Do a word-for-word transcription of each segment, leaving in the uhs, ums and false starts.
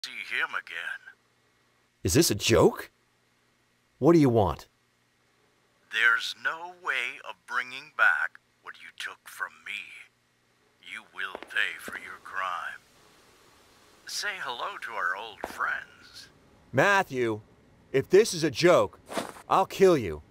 See him again. Is this a joke? What do you want? There's no way of bringing back what you took from me. You will pay for your crime. Say hello to our old friends. Matthew, if this is a joke, I'll kill you.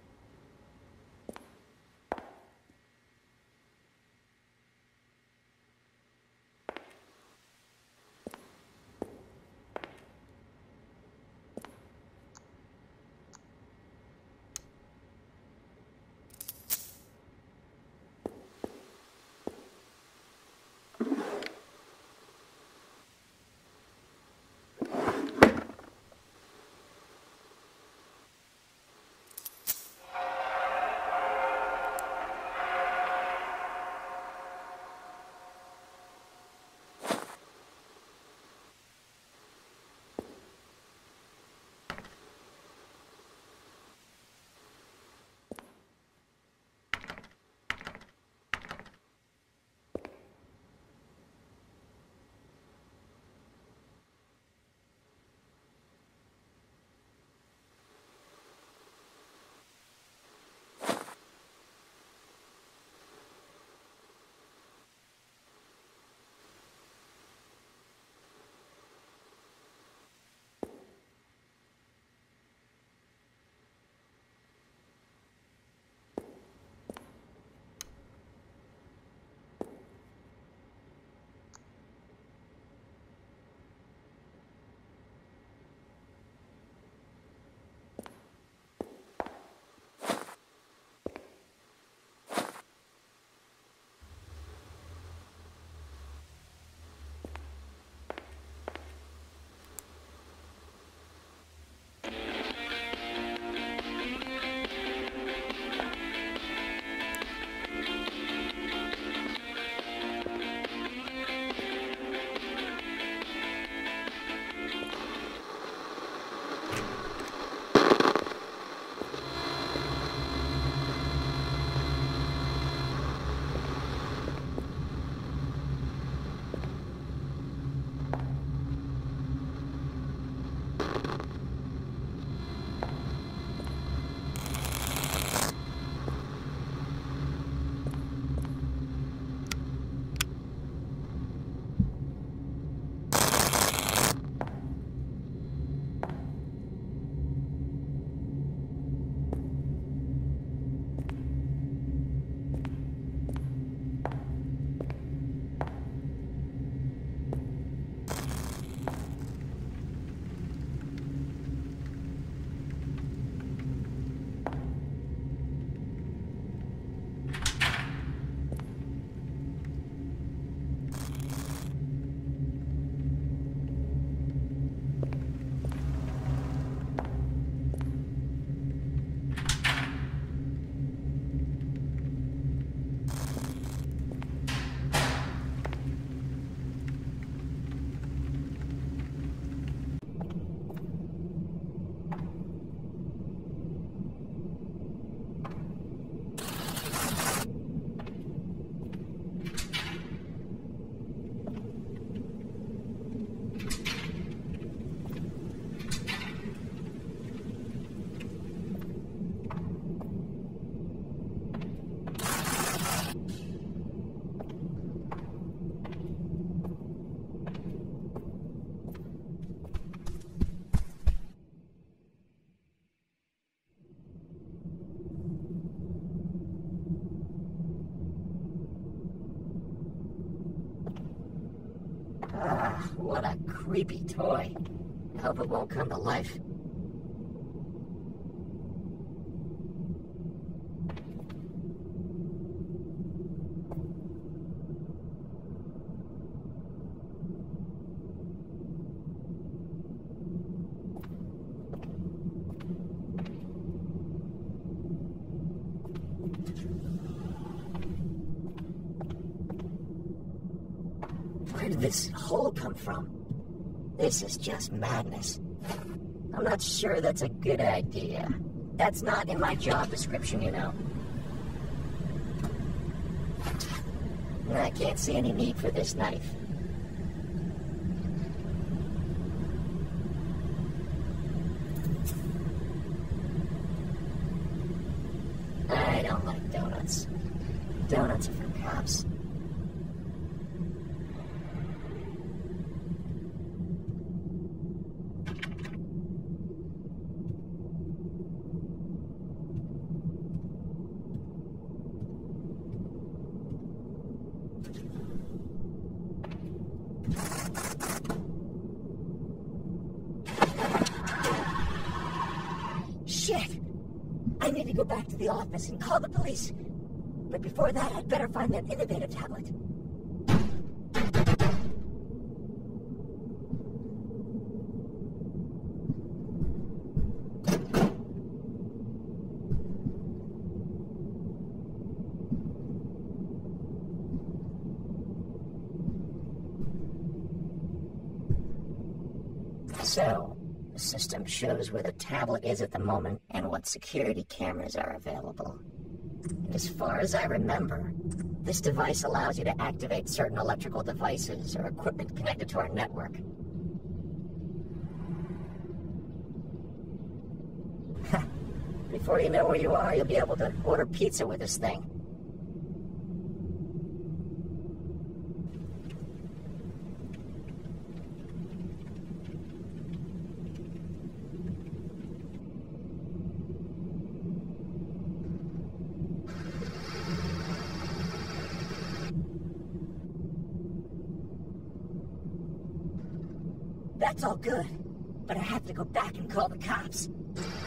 What a creepy toy. I hope it won't come to life. Where did this hole come from? This is just madness. I'm not sure that's a good idea. That's not in my job description, you know. I can't see any need for this knife. donuts. Donuts are for cops. Shit! I need to go back to the office and call the police. But before that, I'd better find that innovator tablet. So, the system shows where the tablet is at the moment and what security cameras are available. And as far as I remember, this device allows you to activate certain electrical devices or equipment connected to our network. Before you know where you are, you'll be able to order pizza with this thing. That's all good, but I have to go back and call the cops.